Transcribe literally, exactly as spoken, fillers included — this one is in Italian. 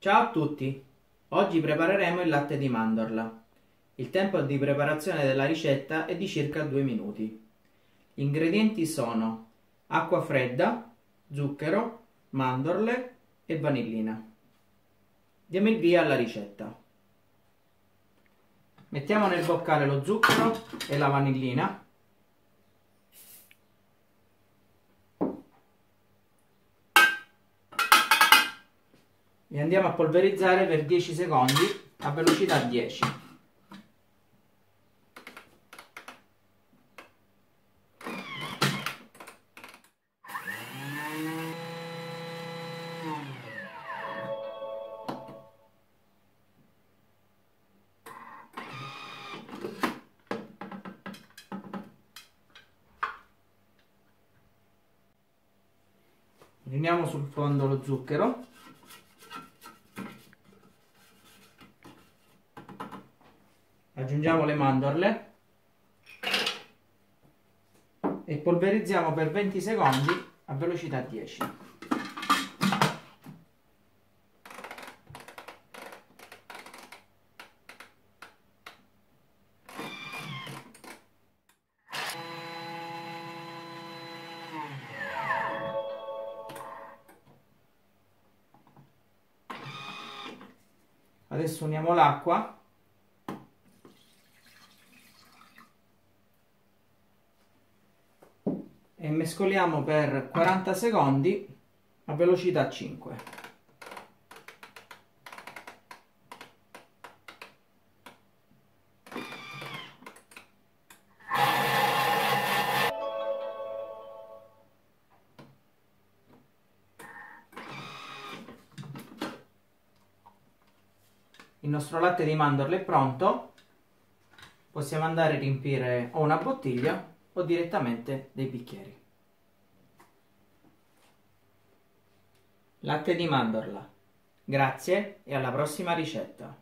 Ciao a tutti! Oggi prepareremo il latte di mandorla. Il tempo di preparazione della ricetta è di circa due minuti. Gli ingredienti sono acqua fredda, zucchero, mandorle e vanillina. Diamo il via alla ricetta. Mettiamo nel boccale lo zucchero e la vanillina. E andiamo a polverizzare per dieci secondi a velocità dieci. Riuniamo sul fondo lo zucchero. Aggiungiamo le mandorle e polverizziamo per venti secondi a velocità dieci. Adesso uniamo l'acqua e mescoliamo per quaranta secondi a velocità cinque. Il nostro latte di mandorle è pronto. Possiamo andare a riempire o una bottiglia o direttamente dei bicchieri. Latte di mandorla. Grazie e alla prossima ricetta.